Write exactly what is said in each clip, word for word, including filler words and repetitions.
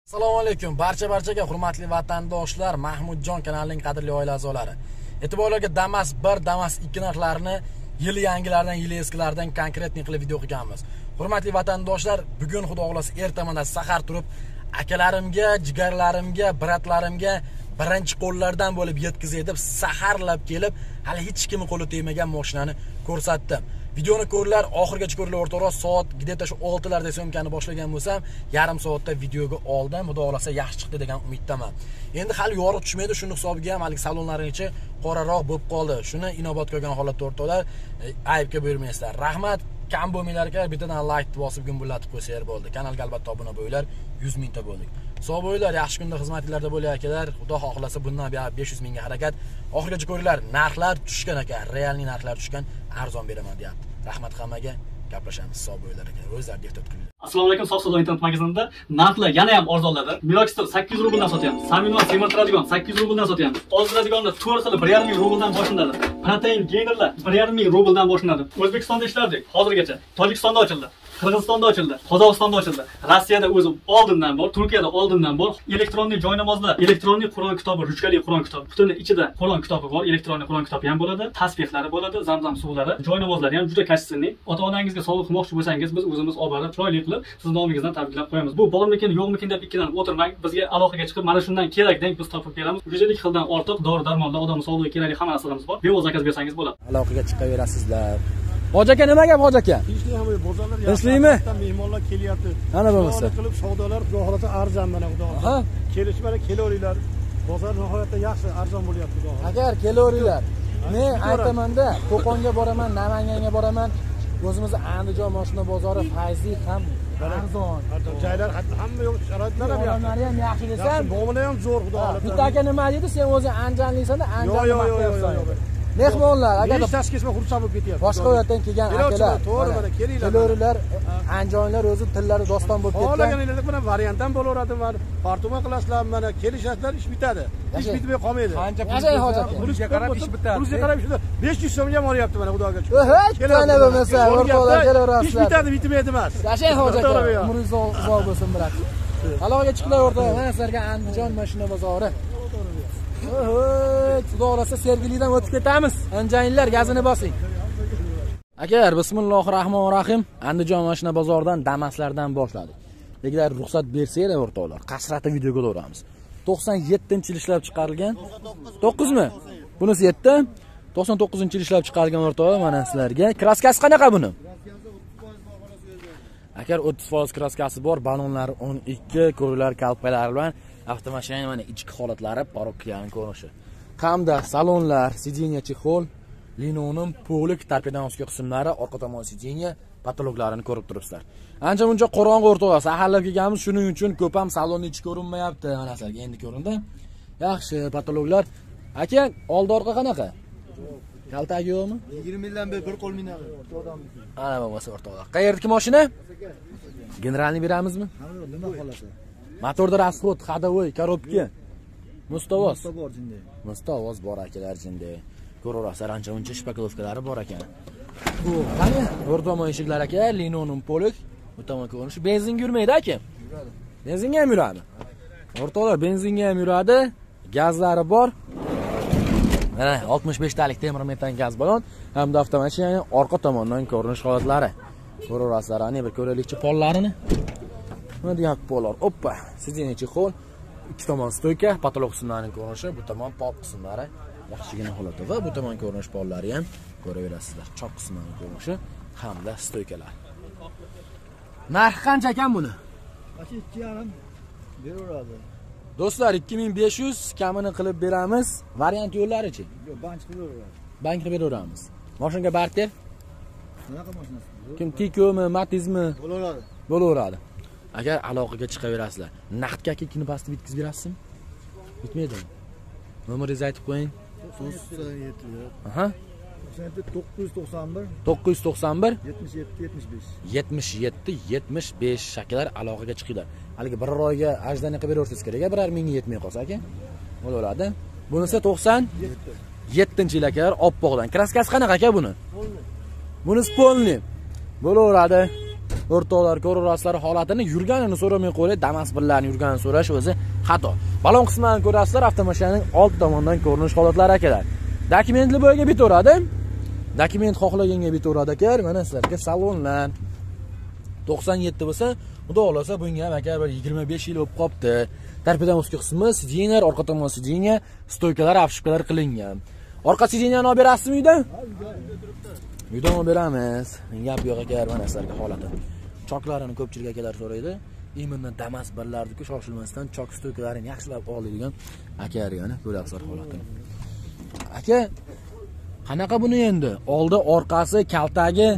Assalomu alaykum barcha barchaga hurmatli vatandoshlar, Mahmudjon kanalining qadrli oila a'zolari. E'tiborlarga Damas bir, Damas ikki narxlarini yili yangilardan, yili eskilardan konkretni qilib video qilganmiz. Hurmatli vatandoshlar, bugun xudo xolasa ertamanda sahar turib akalarimga, jigarlarimga, bratlarimga birinchi qo'llardan bo'lib yetkazay deb saharlab kelib, hali hech kimning qo'li tegmagan mashinani ko'rsatdim. Videoni ko'rlar, oxirgacha ko'rlar, o'rtoqlar, soat gideta shu oltilarda syomkani boshlagan bo'lsam, yarim soatda videoga oldim. Xudo xolasa yaxshi chiqdi degan umiddaman. Endi hali yorug' tushmaydi, shuni hisobiga ham hali salonlarigacha qoraroq bo'lib qoldi. Shuni inobatga olgan holatda o'rtoqlar, aybga buyurmaysizlar. Rahmat, kam bo'lmanglar aka, bittadan like bosib gumburlatib qo'ysalar bo'ldi. Kanalga albatta obuna bo'linglar, yuz mingta bo'ldik. Sog' bo'linglar, yaxshi kunda xizmatlarda bo'ling akalar. Xudo xohlasa bundan buyon besh yuz mingga harakat. Oxirgacha ko'ringlar, narxlar tushgan aka, realniy narxlar tushgan, arzon beraman deyapti. Rahmat hammaga, gaplashamiz. Sog' bo'linglar aka. O'zlar dehtot qiling. Assalomu alaykum, Sof savdo internet magazinida narxlar yana ham arzonladi. Miroxstar sakkiz yuz rubldan sotyapmiz. Saminova semirtiradigan sakkiz yuz rubldan sotyapmiz. Ozdiradiganlar to'rt xil bir yarim ming rubldan boshlanadi. Protein geynerlar bir yarim ming rubldan boshlanadi. O'zbekistonda ishlardik hozirgacha. Tojikistonda ochildi. Qirg'izistonda ochildi, Qozog'istonda ochildi. Rossiyada o'zi oldindan bor, Turkiyada oldindan bor. Elektronli joynamozlar, elektronli Qur'on kitobi, ruchkali Qur'on kitobi. Butun ichida Qur'on kitobi bor, elektronli Qur'on kitobi ham bo'ladi, tasbehlari bo'ladi, zamzam suvlari, joynamozlari ham juda kashsinli. Ota-onangizga sovg'a qilmoqchi bo'lsangiz, biz o'zimiz olib borib, chiroyli qilib, siz nomingizdan tabriklab qo'yamiz. Bu bormikin, yo'qmikin deb ikkilanib o'tirmang. Bizga aloqaga chiqib, mana shundan kerak deng biz topib beramiz. yuz ellik xildan ortiq dori-darmonlar, odam sog'ligiga kerakli hamma narsalarimiz bor. Bevoz zakaz bersangiz bo'ladi. Aloqaga chiqaverasizlar. Hoji aka, nima gap Hoji aka? Bozorlar tinchlikmi? Mehmonlar kelyapti. Ana bo'lmasa. Qilib savdolar xudo xolasa arzon mana xudo xolasa. Ha? Kelish mana kelaveringlar. Bozor nihoyatda yaxshi, arzon bo'lyapti xudo xolasa. Agar kelaveringlar, men aytaman-da, Qo'qonga boraman, Namanganga boraman. O'zimizning Andijon mashina bozori fayzli ham arzon. Joylar hamma yo'q, sharoitlar ham yaxshi. Odamlar ham yaxshi desam, bo'g'ini ham zo'r xudo xolasa. bitta aka nima dedi? Sen o'zing Andijonliksan-da, Andijonda yo'q, yo'q, yo'q, yo'q. mehmonlar, agar Nechasi kesma xursand bo'lib ketyapti. boshqa yo'ldan kelgan akalar, to'g'ri mana kelinglar. Kelavringlar, Andijonlar o'zi tillari doston bo'lib ketgan. Xohlaganingizda mana variant ham bo'laveradi, mana partuma qilasizlar, mana kelishasizlar, ish bitadi. Ish bitmay qolmaydi. Qancha pul hojat? Pulga qarab ish bitadi. Pulga qarab shunda besh yuz so'mga ham olyapti mana xudoga shukr. Hech qana bo'lmasa, o'rtoqlar kelaverasizlar. Ish bitadi, bitmaydi emas. Yashang hojat, umringiz uzoq bo'lsin, birat. Aloqaga chiqinglar o'rtoqlar, mana sizlarga Andijon mashina bozori. Oy, xudo xolasa Sergelidan o'tib ketamiz. Anjayinlar, gazini bosing. Akalar, bismillahir rohmanir rohim. Andijon mashina bozoridan, Damaslardan boshladik. Lekin ruxsat bersanglar o'rtoqlar, qasrata videoga o'ramiz. to'qson yettinchi yil ishlab chiqarilgan. to'qqiz mi? Bunisi yetti. to'qson to'qqizinchi yil ishlab chiqarilgan o'rtoqlar, mana sizlarga. Kraskasi qanaqa buni? Agar o'ttiz foiz kraskasi bor, balonlari o'n ikki, ko'rlar kalpalari bilan avtomashina mana ichki holatlari, parokkaning ko'rinishi. Hamda salonlar, sidenya chexol, linonim, polik, torpedan ustki qismlari, orqa tomon sidenya, patoloklarini ko'rib turibsizlar. Ancha muncha qorong'i o'rtoqlar, saharlab kelganmiz, shuning uchun ko'p ham salonni ichi ko'rinmayapti. Mana sizlarga endi ko'rindi. Yaxshi patologlar. Aka, oldi orqa qanaqa? Kaltak yo'qmi? yigirma yildan beri bir qo'l minadi. Ana bo'lmasa o'rtoqlar. Qayerdagi mashina? Generalni beramizmi? Ha, nima qoladi? Motorda расход, ходовой, коробка. Mustovoz. Bor jinday. Mustovoz bor akalar jinday. Ko'raverasizlar, ancha muncha shpakilovkalari bor ekan. Bu qani? O'rtamon eshiklar aka, linonim polik. Bu tomon ko'rinishi benzin yurmaydi aka. Yuradi. Benzinga ham yuradi. O'rtoqlar, benzinga ham yuradi. Gazlari bor. Mana oltmish besh talik temir metan gaz balon hamda avtomashinaning orqa tomondan ko'rinish holatlari. Ko'raverasizlar, ana bir ko'raylikchi pollarini. Mana degan pollar. Oppa, sidenya chexol, ikki tomon stoyka, patolog qismlarining ko'rinishi, bu tomon pop qismlari yaxshigina holatda va bu tomon ko'rinish pollari ham ko'raverasizlar. Choq qismlarining ko'rinishi hamda stoykalar. Narx qancha ekan buni? ikki yarim beraveradi. Do'stlar, ikki ming besh yuz kamini qilib beramiz. Variant yo'llari-chi? Yo'q, bank qilib beraveradi. Bank qilib beraveramiz. Mashinaga barter? Qanaqa mashinasi? Kim Tiko'mi, Matizmi? Bo'laveradi. Bo'laveradi. Agar aloqaga chiqaverasizlar, naqdga ikkini pastni bitkazib berasizmi? Bitmaydimi? Nomeringizni aytib qo'ying. to'qson yetti. Aha. to'qqiz yuz to'qson bir to'qqiz yuz to'qson bir yetmish yetti yetmish besh yetmish yetti yetmish besh shakalar aloqaga chiqinglar. Haligi bir oyga ajdani qilib berasiz kerak, biror mingga yetmay qolsa aka. Bo'laveradi. Bunisi to'qson yettinchi yil akalar, oppoqdan. Kraskasi qanaqa aka buni? Bunisi polni. Bo'laveradi. o'rtoqlar ko'rasizlar holatini, yurganini so'ramay qo'yay, Damas birlarni yurganini so'rash o'zi xato. Balon qismini ko'rasizlar, avtomashinaning old tomonidan ko'rinish holatlari akalar. Dokumentli bo'yiga bitaveradi. Dokument xohlaganga bitaveradi akalar. Mana sizlarga salonlar to'qson yetti bo'lsa, xudo xolasa bunga ham aka bir yigirma besh yil bo'lib qopti. Tarafdan ustki qismi sidinyalar, orqa tomon sidinga, stoykalar, afshkalar qilingan. Orqa sidinyani olib berasizmi uyda? Uyda olib beramiz. Gap yo'q aka, mana sizlarga holati. Choklarini ko'pchilik akalar so'raydi. Imенно Damas birlarniki shoshilmasdan chok stoykalarini yaxshilab oladigan akalar yana ko'ryapsizlar holatini. Aka, qanaqa buni endi? Oldi, orqasi, kaltagi,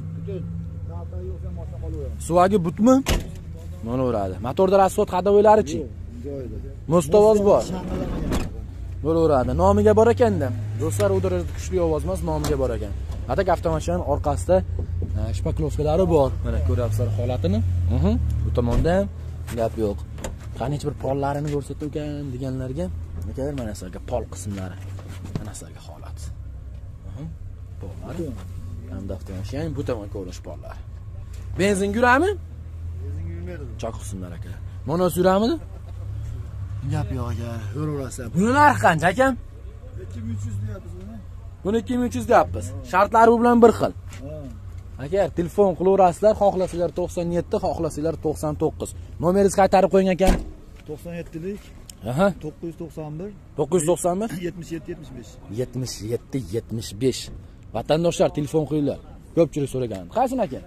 suvagi butmi? Bo'laveradi. Motorda rasxod xadovoylari-chi? Mustovoz bor. Bo'laveradi. Nomiga bor ekanda. Do'stlar, u darajada kuchli ovoz emas, nomiga bor ekan. Atak avtomashinaning orqasida shpaklovkalari bor. Mana ko'ryapsizlar holatini. Mhm. Bu tomonda ham gap yo'q. Qani hech bir pollarini ko'rsatib ekan deganlarga, akalar mana sizlarga pol qismlari. Mana sizlarga holat. Mhm. Pollari. Hamda avtomashinaning bu tomon ko'rinish pollari. Benzin yurami? Benzin yurmaydi. Chok qismlar aka. Monos yuramidi? Gap yo'q aka. O'raverasiz. Buni narxi qancha akam? ikki ming uch yuz deyapmiz buni. Buni ikki ming uch yuz deyapmiz. Shartlari bu bilan bir xil. Aka, telefon qilaverasizlar, xohlasanglar to'qson yetti, xohlasanglar to'qson to'qqiz. Nomeringizni qaytarib qo'ying ekan. to'qson yettilik. Aha. to'qqiz yuz to'qson bir. to'qqiz yuz to'qson bir. yetmish yetti yetmish besh. yetmish yetti yetmish besh. Vatandoshlar telefon qo'yinglar. Ko'pchilik so'ragan. Qaysini aka?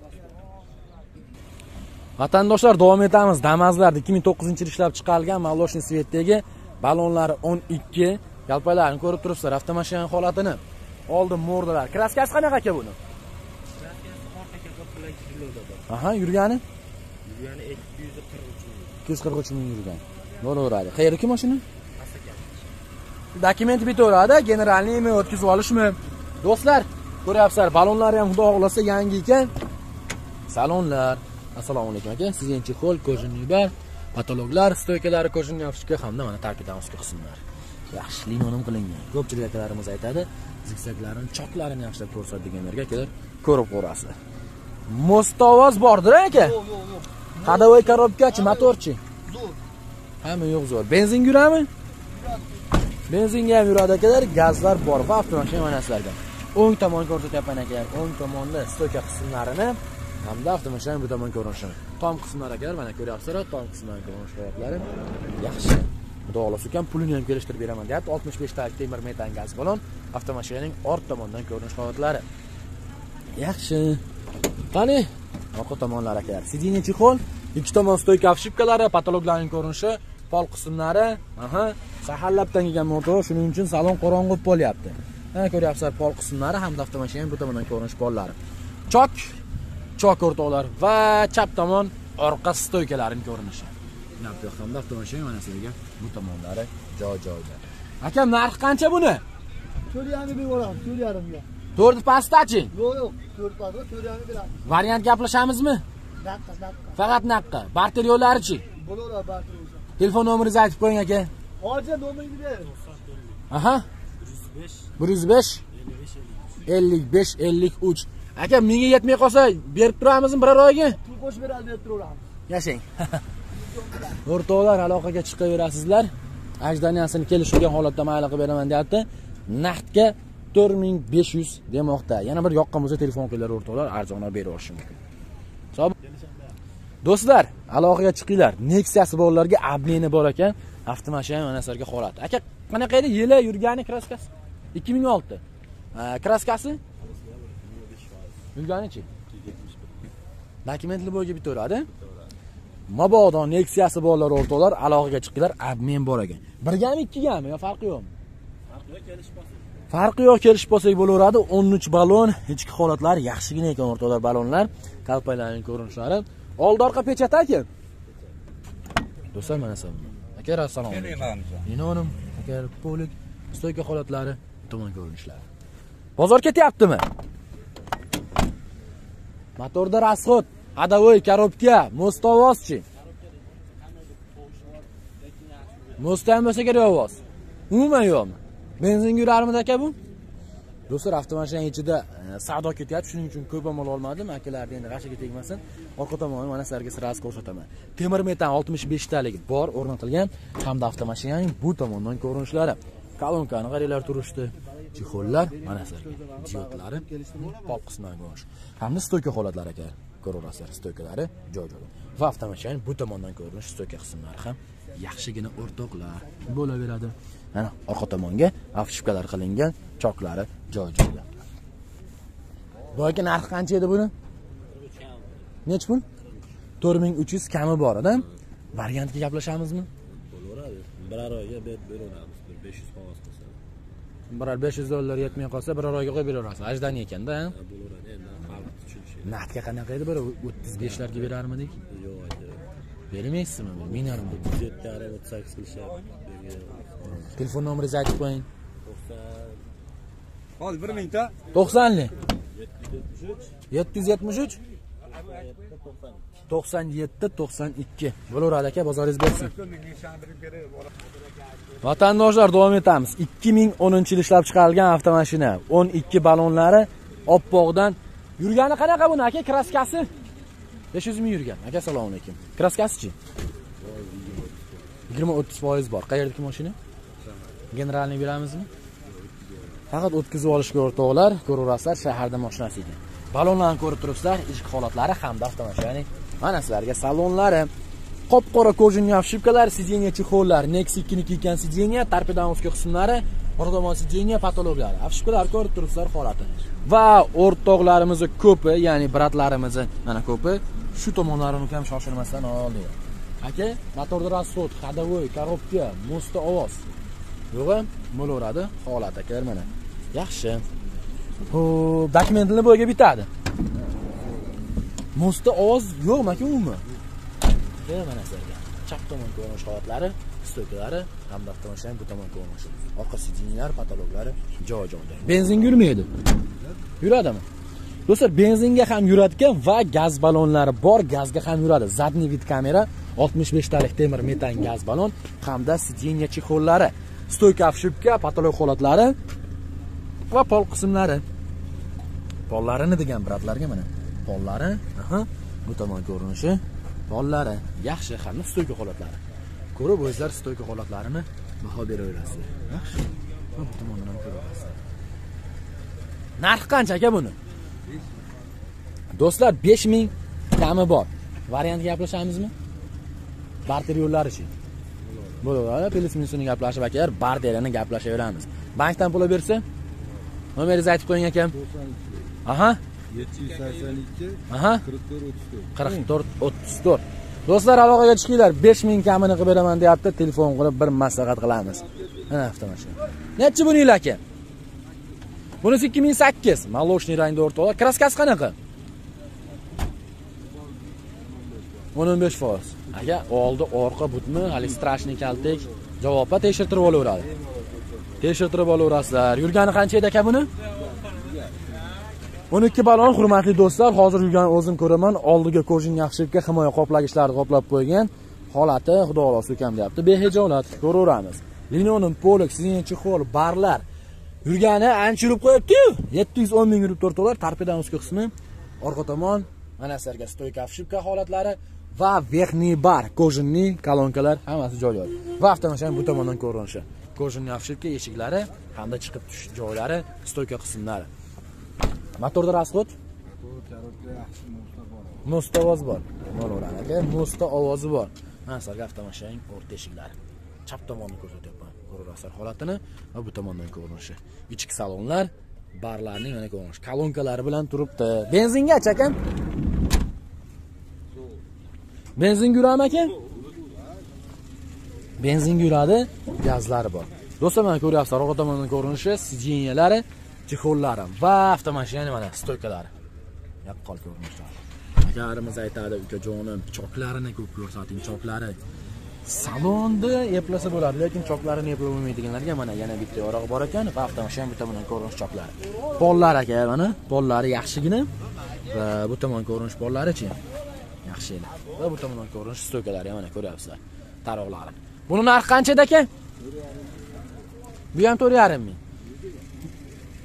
Vatandoshlar davom etamiz. Damazlar ikki ming to'qqizinchi yil ishlab chiqarilgan Maloshni Svetdagi balonlari o'n ikki. Yalpalarni ko'rib turibsizlar, avtomashina holatini. Oldi mordalar. Kraskasi qanaqa aka buni? Aha, yurgani? Yurgani ikki yuz qirq uch ming. ikki yuz qirq uch ming yurgan. Bo'laveradi. Qayerdagi mashina? Dokument bitaveradi, generalniymi o'tkazib olishmi? Do'stlar, ko'ryapsizlar, balonlari ham xudo xohlasa yangi ekan. Salonlar. Assalomu alaykum aka. Sizga qo'l, ko'jinli bar, patologlar, stoykalari, ko'jinli afshka hamda mana tarkibdan ustki qismlar. Yaxshi limonim qilingan. Ko'pchilik akalarimiz aytadi, zigzaglarini, choklarini yaxshilab ko'rsatganlarga akalar ko'rib ko'rasizlar. Mostovoz bordir aka? Yo'q, yo'q, yo'q. Xadovoy korobkachi, motorchi. Zo'r. Hamma yo'q zo'r. Benzin yurami? Benzinga ham yuradi akalar, gazlar bor va avtomashina mana sizlarga. O'ng tomon ko'rsatyapman akalar. O'ng tomonda stoyka qismlarini hamda avtomashina bu tomon ko'rinishini. Tom qismlari akalar mana ko'ryapsizlar, tom qismlari ko'rinish holatlari yaxshi. Xudo xolasa ekan pulini ham kelishtirib beraman deyapti. oltmish besh ta temir metan gaz balon, avtomashinaning orqa tomondan ko'rinish holatlari. Yaxshi. Qani, orqa tomonlar akalar. Sidinye chexol, ikki tomon stoyka afshipkalari, patologlarning ko'rinishi, pol qismlari, aha, saharlabdan kelgan motor, shuning uchun salon qorong'u bo'lib qolyapti. Mana ko'ryapsizlar, pol qismlari hamda avtomashinaning bu tomondan ko'rinish pollari. Chok, chok o'rtoqlar va chap tomon orqa stoykalarining ko'rinishi. Gap yo'q, hamda avtomashina mana sizlarga bu tomonlari joy-joyda. Akam, narxi qancha buni? to'rt yarim ming beramiz, to'rt yarim ming. to'rt pastdachi? Yo'q, yo'q, to'rt pastda to'rt yarim ming beramiz. Variant gaplashamizmi? Naqqa, naqqa. Faqat naqqa. Barter yo'llarichi? Bo'laveradi barter o'zi. Telefon nomeringizni aytib qo'ying aka. Hozir nomeringizni ber. Aha. bir yuz besh ellik besh ellik uch. Aka, menga yetmay qolsa berib turamizmi biror oyga? Pul qo'shib beradi, berib turaveramiz. Yashang. O'rtoqlar, aloqaga chiqaverasizlar. Ajdaniyasini kelishilgan holatda mayli qilib beraman deyapti. Naqdga to'rt ming besh yuz demoqda. Yana bir yoqqan bo'lsa telefon qilinglar o'rtoqlar, arzonroq berib olish mumkin. Hisob. Do'stlar, aloqaga chiqinglar. Nexia'si borlarga obmeni bor ekan. Avtomashina mana sizlarga holat. Aka, qanaqa edi? Yili yurgani kraskasi? ikki ming olti. Kraskasi? Yurganichi? Dokumentli bo'yiga bitaveradi. Mabodo Nexia'si borlar o'rtoqlar, aloqaga chiqinglar, obmen bor ekan. Birgami, ikkigami yo farqi yo'qmi? Farqi yo'q, kelishib qolsak. Farqi yo'q, kelishib qolsak bo'laveradi. o'n uch balon, ichki holatlar yaxshigina ekan o'rtoqlar balonlar, kalpaylarning ko'rinishlari. Oldi orqa pechat aka. Do'stlar, mana sizlar. Aka, assalomu alaykum. Inonim, aka, polik, stoyka holatlari, tomon ko'rinishlari. Bozor ketyaptimi? Motorda rasxod, xadovoy korobka, mustovozchi. Mustam bo'lsa kerak ovoz. Umuman yo'qmi? Benzin yurarmidi aka bu? Do'stlar, avtomashina ichida savdo ketyapti, shuning uchun ko'p mol olmadim. Akalarga endi g'ashaga tegmasin. Orqa tomonni mana sizlarga sirasi ko'rsataman. Temir metan oltmish besh talik bor o'rnatilgan hamda avtomashinaning bu tomondan ko'rinishlari. Kolonkani qaranglar turishdi. Chexollar mana sizlarga. Diodlari pop qismidan ko'rish. Hamda stoyka holatlari aka. Ko'raverasizlar, stoykalari joy-joy. Va avtomashinaning bu tomondan ko'rinish stoyka qismlari ham yaxshigina o'rtoqlar bo'laveradi. Mana orqa tomonga afishkalar qilingan, choklari joy-joyda. Bu aka narxi qancha edi buni? Nech pul? to'rt ming uch yuz kami bor edi. Variantga gaplashamizmi? Bo'laveradi. Bir oyga berib beraveramiz. besh yuz qog'oz qilsa. Birar besh yuz dollar yetmay qolsa, bir oyga qo'yib beraverasiz. Ajdani ekanda, ha? Bo'laveradi. Endi xalq tushunishi. Narxga qanaqa edi? Bir o'ttiz besh larga berarmidik? Yo'q, aka. Bermaysizmi? Men yarim deb. yetti yarim o'ttiz sakkiz qilishyapti. Telefon nomeringizni aytib qo'ying. Hozir bir mingta. to'qsonli. yetti yuz yetmish uch. to'qson yetti to'qson ikki. Bo'laveradi aka, bozoringiz bersin. Vatandoshlar, davom etamiz. ikki ming o'ninchi yil ishlab chiqarilgan avtomashina. o'n ikki ballonlari oppoqdan. Yurgani qanaqa buni aka? Kraskasi besh yuz ming yurgan. Aka, assalomu alaykum. Kraskasi-chi? yigirma o'ttiz foiz bor. Qayerdagi mashina? Generalni beramizmi? Faqat o'tkazib olishga o'rtoqlar, ko'raverasizlar, shaharda mashinasi ekan. Ballonlarni ko'rib turibsizlar, ichki holatlari hamda avtomashinaning mana sizlarga salonlari, qop-qora kojinli afshipkalar, sideniya chexollar, Nexus ikki niki ekan sideniya, torpedonskiy qismlari, orqadan sideniya patologlari. Afshipkalar ko'rib turibsizlar holati. Va o'rtoqlarimiz ko'pi, ya'ni bratlarimiz mana ko'pi shu tomonlarini ham shoshilmasdan oldi. Aka, motorda rasxod, ходовой, korobka, mo'sta ovoz. Yo'g'i, bo'laveradi holat akalar mana. Yaxshi. Bu dokumentlar bo'yiga bitadi. Mo'sta ovoz yo'qmi aka umuman? Mana mana sizlarga. Chap tomon ko'rinish holatlari, stoykalari hamda avtomashinaning bu tomon ko'rinishi. Orqa sideniyalar, patologlari joy-joyda. Benzin yurmaydi. Yuradimi? Do'stlar, benzinga ham yuradigan va gaz ballonlari bor, gazga ham yuradi. Zadniy vid kamera, oltmish besh talik temir metan gaz ballon hamda sideniya chexollari, stoyka afshipka, patolog holatlari va pol qismlari. Pollarini degan bratlarga mana. Pollari, aha, bu tomon ko'rinishi, pollari yaxshi, hamda stoyka holatlari. Ko'rib o'zlar stoyka holatlarini baho beraverasizlar. Yaxshi. Bu tomondan ko'rasiz. Narx qancha aka buni? Do'stlar, besh ming kami bor. Variantga gaplashamizmi? Barter yo'llari-chi? Bo'laveradi. Pelis minusini gaplashib akalar, barterni gaplashaveramiz. Bankdan pul bersa, nomeringizni aytib qo'ying akam. Aha. yetti yuz sakson ikki Aha. qirq to'rt o'ttiz to'rt. qirq to'rt o'ttiz to'rt. Do'stlar, aloqaga chiqinglar. besh ming kamini qilib beraman deyapti. Telefon qilib bir maslahat qilamiz. Mana avtomashina. Necha buni yil aka? Bunisi ikki ming sakkiz. Maloshniy rangda o'rtoqlar. Kraskasi qanaqa? o'n besh foiz. Aka, oldi, orqa butmi, hali strashniy kaltak. Javobga tekshirtirib olaveradi. Tekshirtirib olaverasizlar. Yurgani qancha edi aka buni? o'n ikki ballon, hurmatli do'stlar, hozir yurgan o'zim ko'raman, oldiga kojin yaxshilika himoya qoplagichlarini qoplab qo'ygan. Holati xudo xolosi ukam deyapti. Behijolat ko'raveramiz. Linoleum polak, sideniya chexol, barlar. Yurgani ancha yurib qo'yibdi-yu. yetti yuz o'n ming yurib o'rtoqlar, torpedonskiy qismi, orqa tomon mana sizlarga stoyka afshipka holatlari va verniy bar, kojinli kolonkalar hammasi joy-joy. Va avtomashina bu tomondan ko'rinishi. Kojinli afshipka eshiklari hamda chiqib tush joylari, stoyka qismlari. Motorda rasxod? Mo'sta ovoz bor. Bo'laveradi aka, mo'sta ovozi bor. Mana sizlarga avtomashinaning o'rta eshiklari. Chap tomonni ko'rsatyapman. Ko'rasizlar holatini va bu tomondan ko'rinishi. Ichki salonlar, barlarning mana ko'rinishi. Kolonkalari bilan turibdi. Benzinga chakam? Benzin yuradimi aka? Benzin yuradi, gazlari bor. Do'stlar, mana ko'ryapsizlar, orqa tomondan ko'rinishi, sideniyalari, chexollari va avtomashinaning mana stoykalari. Yaqqol ko'rinishlar. Agarimiz aytadi, ukajonim, choklarini ko'p ko'rsating, choklari. Salonni eplasa bo'ladi, lekin choklarini eplab bo'lmaydiganlarga mana yana bitta yorug'i bor ekan va avtomashina bu tomondan ko'rinish choklari. Pollar aka, mana pollari yaxshigina va bu tomon ko'rinish pollari-chi? Yaxshi edi. Va bu tomondan ko'rinish stoykalari mana ko'ryapsizlar. Taroqlari. Buni narxi qancha edi aka? Bu ham to'rt yarim ming.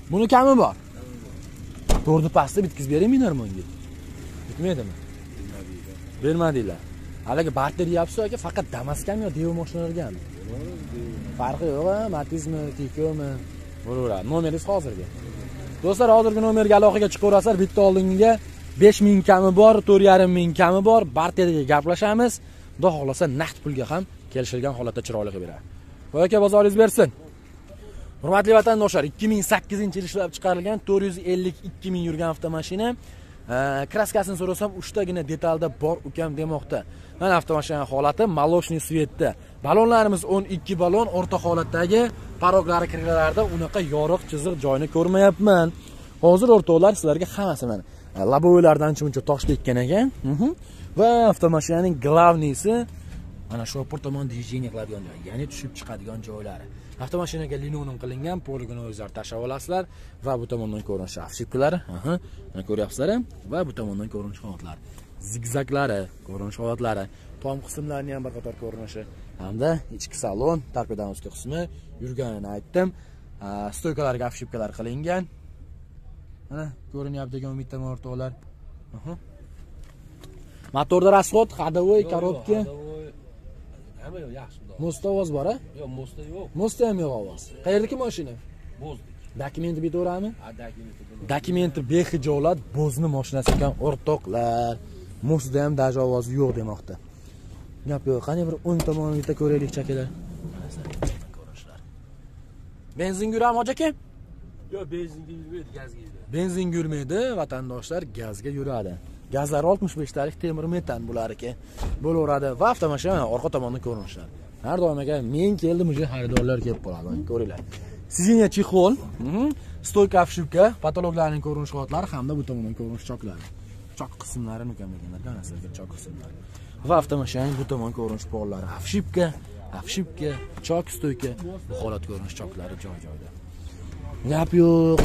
Buni kami bor. To'rni pastda bitkizib beringmi narmonga? Bitmaydimi? Bermadinglar. Haliga barter deyapsiz aka, faqat Damas kam yo Devo mashinalargami? Farqi yo'q, Matizmi, Tikomi? Bo'laveradi. Nomeringiz hozirga. Do'stlar, hozirgi nomerga aloqaga chiqaverasizlar. Bitta oldingiga besh ming kami bor, to'rt yarim ming kami bor. Barterga gaplashamiz. Xudo xolasa naqd pulga ham kelishilgan holatda chiroyli qilib beradi. Qo'y aka, bozoringiz bersin. Hurmatli vatandoshlar, ikki ming sakkizinchi yil ishlab chiqarilgan to'rt yuz ellik ikki ming yurgan avtomashina. Kraskasini so'rasam uchtagina detalda bor ukam demoqda. Mana avtomashina holati молочный svetda. Balonlarimiz o'n ikki balon, o'rta holatdagi paroglari kirlarida unaqa yoriq chiziq joyini ko'rmayapman. Hozir o'rtoqlar sizlarga hammasi mana labovoylardan chuncha tosh tekkan ekan. Va avtomashinaning glavniysi mana shu opor tomon движение qiladigan joy, ya'ni tushib chiqadigan joylari. Avtomashinaga linoleum qilingan poligonozlar tashab olasizlar va bu tomondan ko'rinish afshipkalari, aha, mana ko'ryapsizlar va bu tomondan ko'rinish holatlari, zigzaglari, ko'rinish holatlari, tom qismlarining ham bir qator ko'rinishi hamda ichki salon, torpedoning ustki qismi yurganini aytdim. Stoykalarga afshipkalar qilingan. Mana ko'rinyapti-ku umiddaman o'rtoqlar. Aha. Motorda расход, ходовой, коробка. Hamma yo'q, yaxshi xudo. Mosta ovoz bor-a? Yo'q, mosta yo'q. Mosta ham yo'q ovoz. Qayerdagi mashina? Bo'zdik. Dokumenti betaverami? Ha, dokumenti. Dokumenti bexijolat Bo'zni mashinasi ekan o'rtoqlar. Mosta ham dajo ovozi yo'q demoqda. Gap yo'q. Qani bir o'ng tomonini bitta ko'raylik chakalar. Benzin yuram hoji aka? Yo'q, benzinga yurmaydi, gazga yuradi. Benzin yurmaydi, vatandoshlar gazga yuradi. Gazlar oltmish besh talik temir metan bular ekan. Bo'laveradi va avtomashina orqa tomondan ko'rinishlar. Har doim aka men keldim, uje xaridorlar kelib qoladi. Ko'ringlar. Sizga chexol, stoyka afshipka, patologlarning ko'rinish holatlari hamda bu tomondan ko'rinish choklari. Chok qismlari mukammallangan, qanasiga chok qismlari. Va avtomashinaning bu tomon ko'rinish pollari, afshipka, afshipka, chok stoyka, bu holat ko'rinish choklari joy-joyda. Gap yo'q.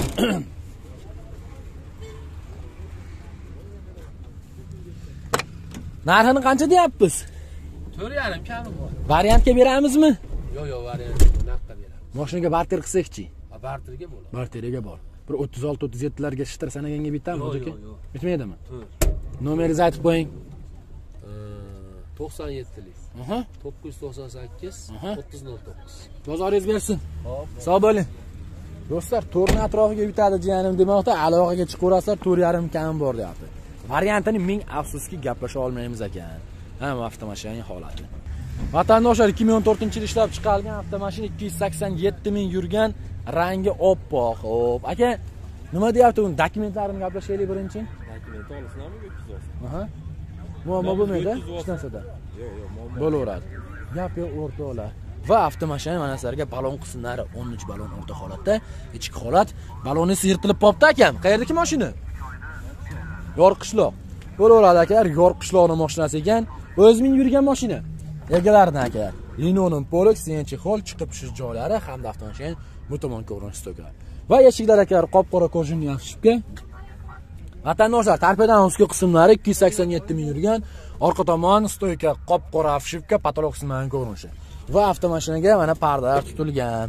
Narxini qancha deyapsiz? to'rt yarim kami bor. Variantga beramizmi? Yo'q, yo'q, variant naqdga beramiz. Mashinaga barter qilsak-chi? Ha, barterga bo'ladi. Barteriga bor. Bir o'ttiz olti o'ttiz yetti larga shitr sanaganga bitami Yo'q, aka? yo'q, yo'q. Bitmaydimi? to'rt. Nomeringizni aytib qo'ying. to'qson yettilik. Aha. to'qqiz yuz to'qson sakkiz o'ttiz nol to'qqiz. Bozoringiz bersin. Xo'p. Sog' bo'ling. Do'stlar, to'rni atrofiga bitadi jiyanim demoqda, aloqaga chiqaverasizlar, to'rt yarim kam bor deyapti. Variantini ming afsuski gaplasha olmaymiz ekan. Hamma avtomashinaning holati. Vatandoshlar, ikki ming o'n to'rtinchi yil ishlab chiqarilgan avtomashina ikki yuz sakson yetti ming yurgan, rangi oppoq. Xo'p, aka, nima deyapti uni? Dokumentlarini gaplashaylik birinchi. Dokumenti olisizlarmi yoki yozasiz? Aha. Muammo bo'lmaydi, hech narsada. Yo'q, yo'q, muammo. Bo'laveradi. Gap yo'q o'rtoqlar. Va avtomashina mana sizlarga balon qismlari o'n uch balon o'rta holatda, ichki holat, baloni yirtilib qopti akam. Qayerdagi mashina? Yorqishloq. Bo'laveradi akalar, Yorqishloqning mashinasi ekan. O'zimning yurgan mashina. Egalaridan akalar. Linoleum polok, senchi hol chiqib tushish joylari hamda avtomashina bu tomon ko'rinish stoykalar. Va eshiklar akalar qop-qora kojinli afshipka. Vatandoshlar, torpedoning ustki qismlari ikki yuz sakson yetti ming yurgan, orqa tomon stoyka, qop-qora afshipka, patolog qismlarining ko'rinishi. Va avtomashinaga mana pardalar tutilgan.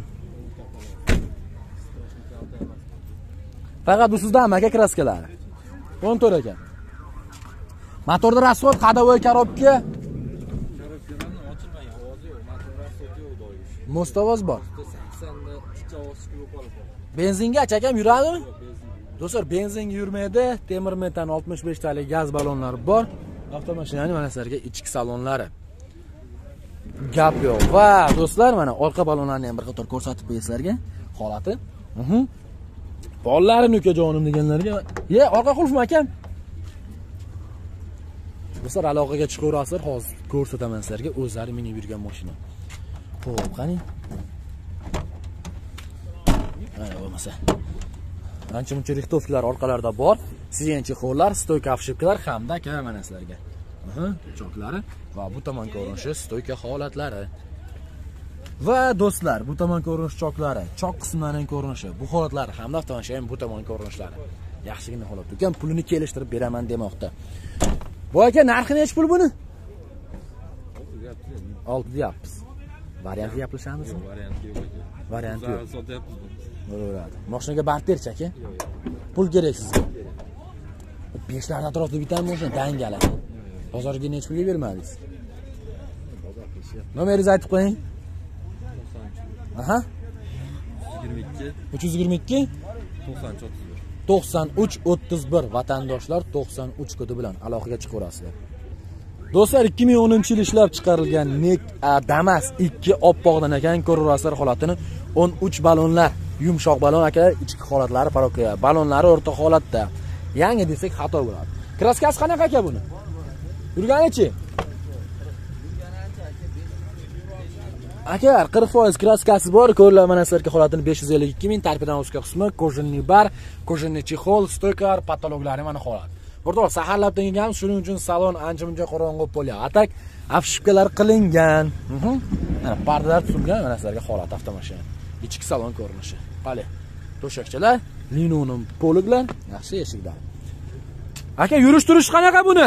Faqat bu sizdan aka kraskalari. o'n to'rt ekan. Motorda расход, ходовой коробка. Korobkalarni ochilmagan, ovozi yo'q, motor rasxod yo'q doim. Mostovoz bor. saksonda ikki ovoz chiqib qolib qoladi. Benzinga achakam yuradimi? Yo'q, benzin. Do'stlar, benzin yurmaydi, temir metan oltmish besh talik gaz ballonlari bor. Avtomashinaning mana sizlarga ichki salonlari. Gap yo'q. Va do'stlar, mana orqa ballonlarni ham bir qator ko'rsatib qo'yasizlarga holati. Mhm. Bollarim ukajonim deganlarga, "Ye, orqa qulfmi akam?" Do'stlar, aloqaga chiqaverasizlar, hozir ko'rsataman sizlarga o'zlari minib yurgan mashina. Xo'p, qani? Mana bo'lmasa. Ancha-muncha rixtovkalar orqalarida bor. Sizga xollar, stoyka afshipkalar hamda aka mana sizlarga. Aha, choklari va bu tomon ko'rinishi stoyka holatlari. Va do'stlar, bu tomon ko'rinish choklari, chok qismlarining ko'rinishi, bu holatlar hamda avtomashina bu tomon ko'rinishlari. Yaxshigina holat. Ukan pulini kelishtirib beraman demoqda. Bu aka narxi nech pul buni? olti deyapsiz. Variantga gaplashamizmi? Variantga yo'q aka. Variant yo'q. Sotyapmiz buni. Bo'laveradi. Mashinaga bart berchi aka? Pul kerak sizga. besh lar atrofida bitami mashina dangal aka. Bozorga necha pulga bermadingiz? Nomeringizni aytib qo'ying. Aha. yigirma ikki uch yuz yigirma ikki to'qson uch o'ttiz bir. to'qson uch o'ttiz bir vatandoshlar to'qson uch kodi bilan aloqaga chiqaverasizlar. Do'stlar, ikki ming o'ninchi yil ishlab chiqarilgan Nek Damas ikki oppoqdan ekan, ko'raverasizlar holatini. o'n uch ballonlar, yumshoq ballon aka, ichki holatlari paroka, ballonlari o'rta holatda. Yangi desak xato bo'ladi. Kraskasi qanaqa aka buni? Yurganichi? Aka, qirq foiz kraskasi bor, ko'rlar mana sizlarga holatini besh yuz ellik ikki ming, tarpidan ustki qismi, kojinniy bar, kojinniy chexol, stoykalar, patologlari mana holat. Burada saharlab tegganmiz, shuning uchun salon ancha-muncha qorong'u bo'lyapti. Atak afshipkalar qilingan. Mhm. Mana pardalar tutilgan, mana sizlarga holat avtomashina. Ichki salon ko'rinishi. Qale. To'shakchalar, linoleum poliglar, yaxshi eshiklar. Aka, yurish-turish qanaqa buni?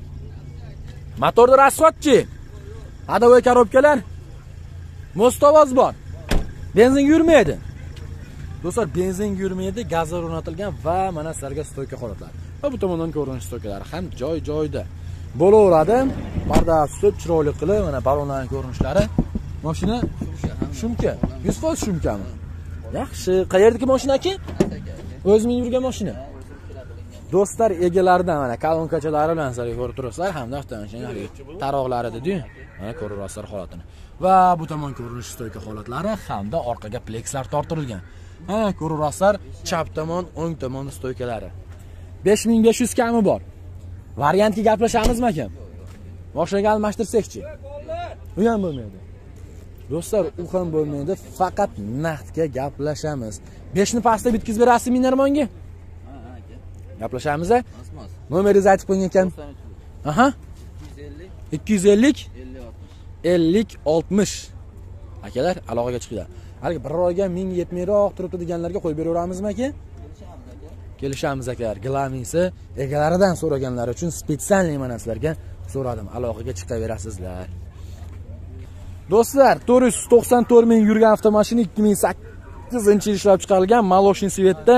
Motorda rasxotchi. Hadovoy korobkalar. Mostovoz bor. Benzin yurmaydi. Do'stlar, benzin yurmaydi, gazlar o'rnatilgan va mana sizlarga stoyka holatlar. Va bu tomondan ko'rinish stoykalari ham joy-joyda bo'laveradi. Parda sut chiroyli qilib, mana ballonlarning ko'rinishlari. Mashina shumka, yuz foiz shumkami? Yaxshi. Qayerdagi mashina aka? O'zimning yurgan mashina. Do'stlar, egalaridan mana kalonkachalari bilan sizlarga ko'rib turasizlar, hamda avtomashinaning taroqlari dedi-yu. Mana ko'raverasizlar holatini. Va bu tomon ko'rinish stoyka holatlari hamda orqaga plekslar tortilgan. Mana ko'raverasizlar, chap tomon, o'ng tomon stoykalari. besh ming besh yuz kami bor. Variantga gaplashamizmi aka? Mashinaga almashtirsak-chi? U ham bo'lmaydi. Do'stlar, u ham bo'lmaydi, faqat naqdga gaplashamiz. besh ni pastda bitkizib berasizmi Narmonga? Ha, aka. Gaplashamiz a? Nomeringizni aytib qo'ying ekan. Aha. ikki yuz ellik ellik oltmish. Akalar, aloqaga chiqinglar. Hali bir oyga ming yetmayroq turibdi deganlarga qo'yib beraveramizmi aka? Kelishamiz akalar. Glamingsi egalaridan so'raganlar uchun spesialniy mana sizlarga so'radim. Aloqaga chiqaverasizlar. Do'stlar, to'rt yuz to'qson to'rt ming yurgan avtomashina ikki ming sakkizinchi yil ishlab chiqarilgan, Maloshin Svetda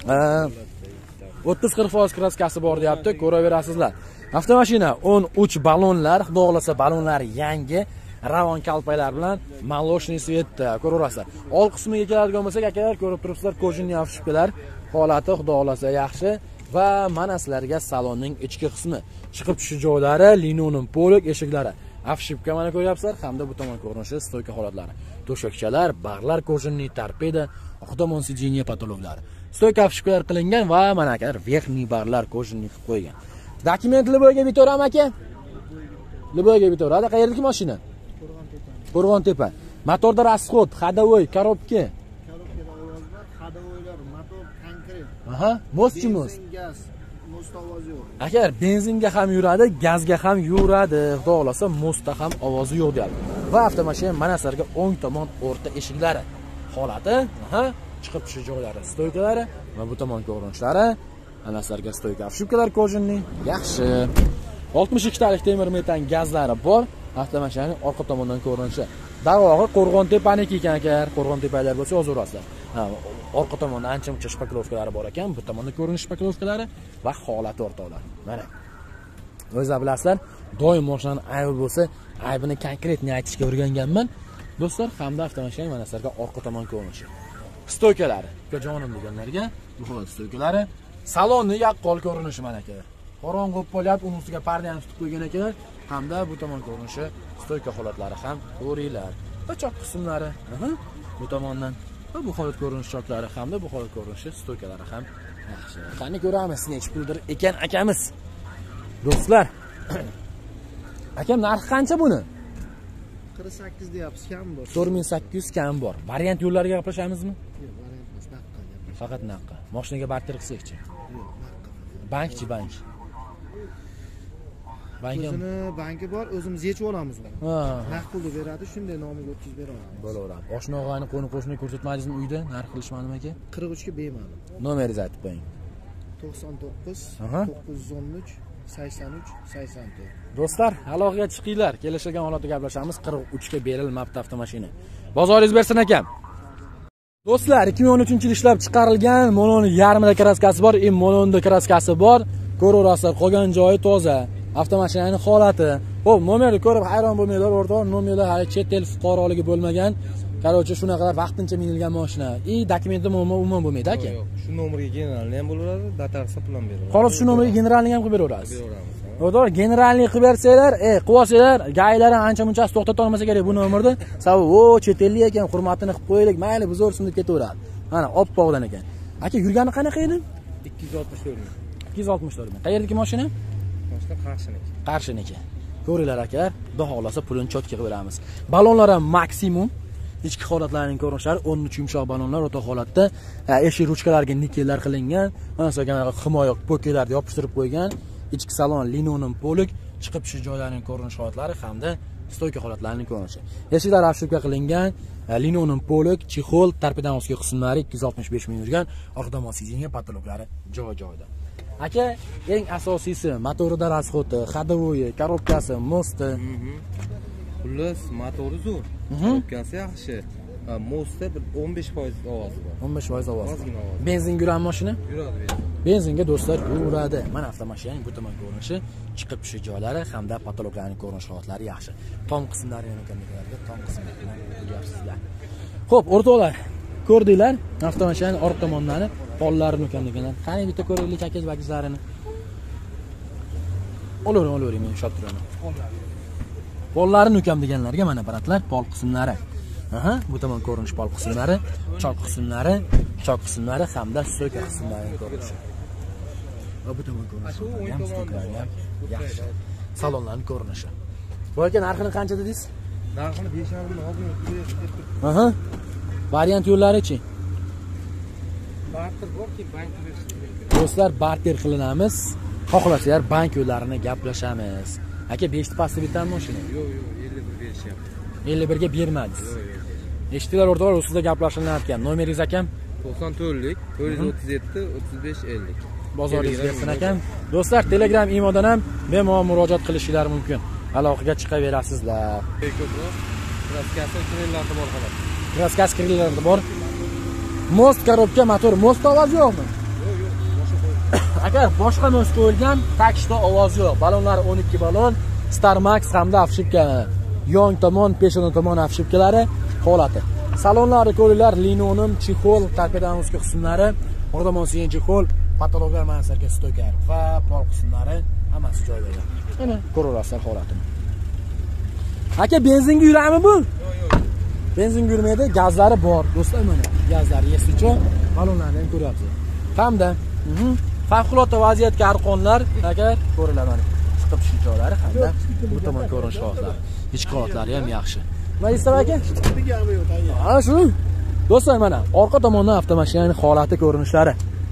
o'ttiz qirq foiz kraskasi bor deyapti, ko'raverasizlar. Avtomashina o'n uch ballonlar, xudo xolasa ballonlari yangi, ravon kalpaylar bilan Maloshin Svetda ko'raverasizlar. Old qismiga keladigan bo'lsak, akalar ko'rib turibsizlar, kojinniy afshipkalar holati xudo xolasa yaxshi va mana sizlarga salonning ichki qismi, chiqib tushish joylari, linoleum polik eshiklari, afshipka mana ko'ryapsizlar, hamda bu tomon ko'rinishi stoyka holatlari, to'shakchalar, barlar kojinniy, torpeda, oq tomon sideniya patologlari. Stoyka afshipkalar qilingan va mana akalar verniy barlar kojinniy qilib qo'ygan. Dokument Liboyga bitaverami aka? Liboyga bitaveradi. Qayerdagi mashina? Qo'rg'on-Tepa. Motorda rasxod, hadovoy, korobka. Korobkada ovoz bor, hadovoylar, motor konkret. Aha, mostchi most. Benzin, gaz, most ovozi yo'q. Agar benzinga ham yuradi, gazga ham yuradi. Xudo xolasa, mostda ham ovozi yo'q deyapti. Va avtomashina mana sizlarga o'ng tomon o'rta eshiklari holati, aha, chiqib tushish joylari, stoykalari va bu tomon ko'rinishlari. Ana sizlarga stoyka afshipkalar kojinniy, yaxshi. oltmish ikki talik temir metan gazlari bor. Avtomashinaning orqa tomondan ko'rinishi. Darvog'i Qo'rg'on-Tepaniki ekan aka. Qo'rg'on-Tepalar bo'lsa yozurasizlar. Ha, orqa tomonda ancha-muncha shpakilovkalari bor ekan. Bu tomonda ko'rinish shpakilovkalari va holati o'rtoqlar. Mana. O'zingizlar bilasizlar, doim mashinaning aybi bo'lsa, aybini konkretni aytishga o'rganganman. Do'stlar, hamda avtomashinaning mana sizlarga orqa tomon ko'rinishi. Stoykalari, ukajonim deganlarga, bu holat stoykalari. Salonni yaqqol ko'rinishi mana aka. Qorong'u bo'lyapti, uning ustiga pardani tutib qo'ygan ekanlar, hamda bu tomon ko'rinishi, stoyka holatlari ham ko'ringlar. Va chok qismlari, aha, bu tomondan va bu holat ko'rinish choklari hamda bu holat ko'rinishi, stoykalari ham yaxshi. Qani ko'ramiz, necha puldir ekan akamiz. Do'stlar, akam narxi qancha buni? qirq sakkiz deyapsiz, kam bor. to'rt ming sakkiz yuz kam bor. Variant yo'llariga gaplashamizmi? Yo'q, variant emas, naqqa gapiramiz. Faqat naqqa. Mashinaga barter qilsak-chi? Yo'q, naqqa. Bankchi, bank. Bank ham O'zini banki bor, o'zimiz yechib olamiz uni. ha, Naqd pulni beradi, shunday nomiga o'tkazib bera olamiz. bo'laveradi. Oshna og'ayni qo'ni qo'shni ko'rsatmadingizmi uyda? Narx qilishmadimi aka? qirq uch ga bema'lum. Nomeringizni aytib qo'ying. to'qson to'qqiz Aha. to'qqiz yuz o'n uch sakson uch sakson to'rt. Do'stlar, aloqaga chiqinglar. Kelishilgan holatda gaplashamiz. qirq uchga berilmabdi avtomashina. Bozoringiz bersin akam. Do'stlar, ikki ming o'n uchinchi yil ishlab chiqarilgan Mono'ning yarmida kraskasi bor, im Mono'ning kraskasi bor. Ko'raverasizlar, qolgan joyi toza. Avtomashinaning holati. Xo'p, nomerni ko'rib hayron bo'lmanglar, o'rtoq, nomerlar hali chet el fuqaroligi bo'lmagan. Qarochi shunaqalar vaqtincha minilgan mashina. I dokumenti umuman bo'lmaydi aka. Yo'q, shu nomerga generalni ham bo'laveradi, datarsa pul ham beradi. Xolos shu nomerga generalni ham qilib beraverasiz. Beraveramiz. O'rtoq, generalni qilib bersanglar, e, qilsanglar, gaylarni ancha-munchasi to'xtata olmasa kerak bu nomerni. Sababi, o, chet ellik ekan, hurmatini qilib qo'yaylik, mayli, biz o'rsin deb ketaveradi. Mana, oppoqdan ekan. Aka, yurgani qanaqa edi? ikki yuz oltmish to'rt ming. ikki yuz oltmish to'rt ming. Qayerdagi mashina? Mashina Qarshiniki. Qarshiniki. Ko'ringlar akalar, xudo xolasa pulini cho'tga qilib beramiz. Balonlar ham maksimum. Ichki holatlarning ko'rinishlari o'n uch yumshoq balonlar o'ta holatda, eshik ruchkalariga nikellar qilingan, mana shunday himoya pokelarni yopishtirib qo'ygan. Ichki salon linoleum polik, chiqib shu joylarning ko'rinish holatlari hamda stoyka holatlarining ko'rinishi. Eshiklar afshubga qilingan, linoleum polik, chexol, torpedonskiy qismlari ikki yuz oltmish besh ming yurgan, orqadamon sidinga patologlari joy-joyida. Aka, eng asosiysi motorida rasxoti, ходовой, korobkasi, mosti. Xullas, motori zo'r. Korobkasi yaxshi. Mostda bir o'n besh foiz ovozi bor. o'n besh foiz ovoz. Ozgina ovoz. Benzin yurgan mashina? Yuradi, yuradi. Benzinga do'stlar yuradi. Mana avtomashinaning bu tomon ko'rinishi, chiqib shu joylari hamda patologlarining ko'rinish holatlari yaxshi. Tom qismlari yana ekanliklariga tom qismlarni ko'ryapsizlar. Xo'p, o'rtoqlar, ko'rdinglar avtomashinaning orqa tomonlari, pollarini ekanligini. Qani bitta ko'raylik akaj bagajlarini. O'laring, o'laring, men ushlab turaman. Pollarini ukam deganlarga mana baratlar, pol qismlari. Aha, bu tomon ko'rinish pol qismlari, chok qismlari, chok qismlari hamda stoyka qismlarining ko'rinishi. Va bu tomon ko'rinishi ham stoykalari ham yaxshi. Salonlarning ko'rinishi. Bu aka narxini qancha dedingiz? Narxini besh yarim ming oldim. Aha. Variant yo'llari-chi? Barter borki, bank Do'stlar, barter qilinamiz. Xohlasanglar bank yo'llarini gaplashamiz. Aka, besh pasti bitami mashina? Yo'q, yo'q, ellik bir berishyapti. ellik birga bermadingiz. Yo'q, yo'q. Eshitdilar o'rtoqlar, ustida gaplashilmayotgan. Nomeringiz akam? to'qson to'rtlik to'rt yuz o'ttiz yetti o'ttiz besh ellik. Bozoringiz bersin akam. Do'stlar, Telegram imodan ham bemalol murojaat qilishingiz mumkin. Aloqaga chiqaverasizlar. Ko'proq kraskasi krilllarda bor xolos. Kraskasi krilllarda bor. Most korobka motor, most ovozi yo'qmi? Yo'q, yo'q, boshqa qo'yilgan. Agar boshqa most qo'yilgan, takshda ovozi yo'q. Balonlari o'n ikki balon, Starmax hamda afshibka. Yon tomon, peshona tomon afshibkalari holati. Salonlari ko'ringlar, linoleum, chexol, torpedonskiy qismlari, o'rtamon siyen chexol, patologlar mansarga stoykalar va pol qismlari hammasi joyida. Mana ko'raverasizlar holatini. Aka, benzinga yuradimi bu? Yo'q, yo'q. Benzinga yurmaydi, gazlari bor. Do'stlar, mana gazlari yesicho, balonlarni ham ko'ryapsiz. Hamda, favqulodda vaziyatga arqonlar, aka, ko'ringlar mana. Chiqib shu joylari hamda bu tomon ko'rinish holatlari. Ichki holatlari ham yaxshi. Nima deysiz aka? Ana shu. Do'stlar, mana orqa tomondan avtomashinaning holati, ko'rinishlari.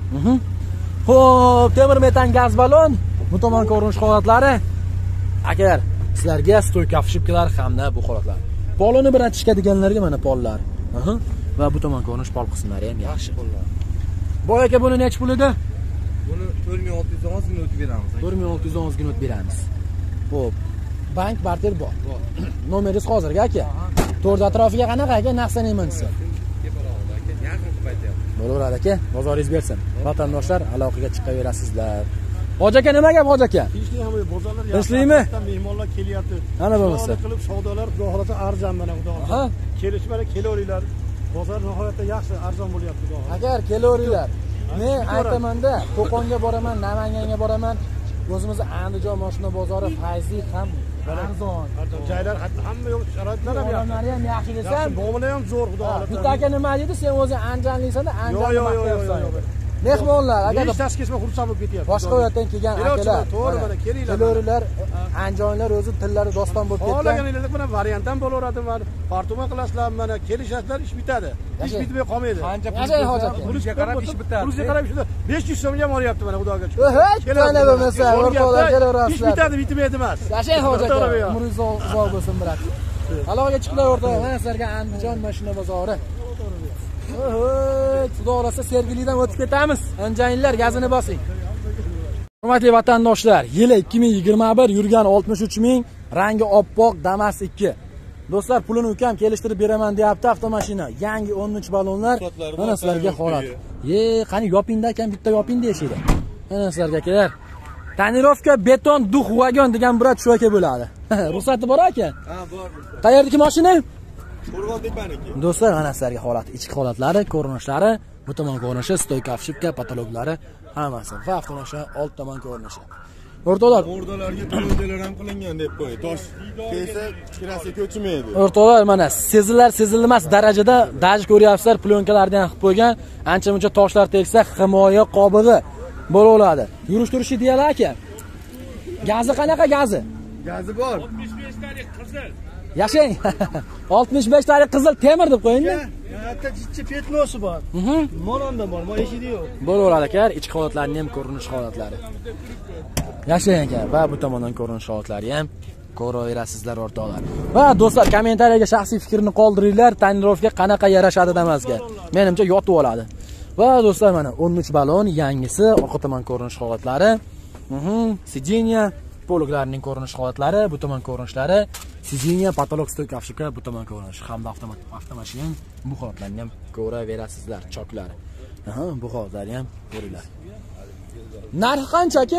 Xo'p, temir metan gaz balon, bu tomon ko'rinish holatlari. Agar sizlarga stoyka afshibkalar hamda bu holatlar. Poloni bir atishga deganlarga mana pollar. Aha. Va bu tomon ko'rinish pol qismlari ham yaxshi. Boy aka, buni nech pul edi? Buni to'rt ming olti yuz o'n ming o'tib beramiz. to'rt ming olti yuz o'n ming o'tib beramiz. Xo'p. Bank barter bor. Nomeringiz hozirga aka. To'rt atrofiga qanaqa aka? Naqsan emansa. Yaqin qilib aytyapti. Bo'laveradi aka. Bozoringiz bersin. Vatandoshlar, aloqaga chiqaverasizlar. Hoji aka, nima gap Hoji aka? Tinchlik ham bozorlar Tinchlikmi? Mehmonlar kelyapti. Ana bo'lmasa. Qilib savdolar xudo xolasa arzon mana xudo xolasa. Aha. Kelishmada kelaveringlar. Bozor nihoyatda yaxshi, arzon bo'lyapti xudo xolasa. Agar kelaveringlar, men aytaman-da, Qo'qonga boraman, Namanganga boraman. O'zimiz Andijon mashina bozori fayzli ham arzon. Joylar hamma yo'q, sharoitlar ham yaxshi. Odamlari ham yaxshi desam, Muomala ham zo'r xudo xolasa. bitta aka nima dedi? Sen o'zing Andijonliksan-da, Andijonni yo'q, yo'q, maqtayapsan. Mehmonlar, agar Besh kesma xursand bo'lib ketyapti. boshqa yo'ldan kelgan akalar, to'g'ri, mana kelinglar. Keloringlar, Andijonlar o'zi tillari doston bo'lib ketgan. Xohlaganingizda mana variant ham bo'laveradi, mana Fartuma qilasizlar, mana kelishasizlar, ish bitadi. Ish bitmay qolmaydi. Qancha pul Pulga qarab ish bitadi. Pulga qarab ish bitadi. besh yuz so'mga ham olyapti mana xudoga shukr. Hech qana bo'lmasa, o'rtoqlar kelaverasizlar. Ish bitadi, bitmaydi emas. Yashang hoji aka, umringiz uzoq bo'lsin, birat. Aloqaga chiqinglar o'rtoqlar, mana sizlarga Andijon mashina bozori. Oy, xudo xolasa Sergelidan o'tib ketamiz. Andijonliklar gazini bosing. Hurmatli vatandoshlar, yili ikki ming yigirma bir, yurgan oltmish uch ming, rangi oppoq Damas ikki. Do'stlar, pulini ukam kelishtirib beraman deyapti avtomashina. Yangi o'n uch ballonlar. Mana sizlarga holat. Ye, qani yopingda ekan, bitta yoping deyishadi. Mana sizlarga kelar. Tonirovka beton dux vagon degan brat shu aka bo'ladi. Ruxsati bor ekan? Ha, bor. Qayerdagi mashina? Qo'rg'ontepaniki. Do'stlar, mana sizlarga holat, ichki holatlari, ko'rinishlari, bu tomon ko'rinishi, stoyka, shipka, patologlari, hammasi va avtomashina old tomon ko'rinishi. O'rtoqlar, O'rdalarga to'lovlar ham qilingan deb qo'y. Tosh kelsa, kirasi ko'chmaydi. o'rtoqlar, mana sezilar sezilmas darajada daj ko'ryapsizlar, plyonkalarni ham qilib qo'ygan. Ancha-muncha toshlar tegsa, himoya qobig'i bo'laveradi. Yurish turishi deylar aka. Gazi qanaqa gazi? Gazi bor. Yashang. oltmish besh talik qizil temir deb qo'ying-da. Hatta jichcha petlosi bor. Mhm. Mononda bor, mo eshidi yo'q. Bo'laveradi aka, ichki holatlarni ham ko'rinish holatlari. Yashang aka va bu tomondan ko'rinish holatlari ham ko'raverasizlar o'rtoqlar. Va do'stlar, kommentariyaga shaxsiy fikrni qoldiringlar, tonirovka qanaqa yarashadi Damasga. Menimcha yotib oladi. Va do'stlar, mana o'n uch ballon yangisi, orqa tomon ko'rinish holatlari, mhm, sidenya, poluklarning ko'rinish holatlari, bu tomon ko'rinishlari, sidenya, patolog stoyka afshika, bu tomon ko'rinish, hamda avtomat avtomashina ham bu holatlarni ham ko'raverasizlar, choklari. Aha, bu holatlarni ham ko'ringlar. Narxi qancha aka?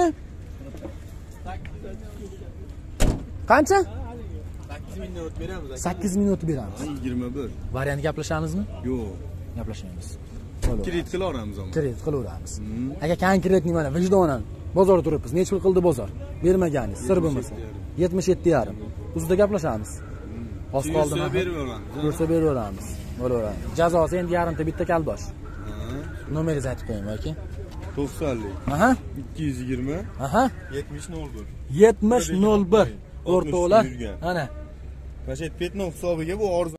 Qancha? sakkiz ming minut beramiz. sakkiz minut beramiz. yigirma bir. Variant gaplashamizmi? Yo'q. Gaplashamiz. Kredit qilaveramiz ham. Kredit qilaveramiz. Aka konkretni mana vijdonan bozorda turibmiz. Necha pul qildi bozor? Bermaganingiz, sir bo'lmasa. yetmish yetti yarim. Uzda gaplashamiz. Oz qoldimi? Beraveramiz. Ko'rsa beraveramiz. Bo'laveradi. Jazosi endi yarimta bitta kalbosh. Nomeringizni aytib qo'ying aka. to'qsonlik. Aha. ikki yuz yigirma. Aha. yetmish nol bir. yetmish nol bir. O'rtoqlar. Ana. Mana shu petno hisobiga bu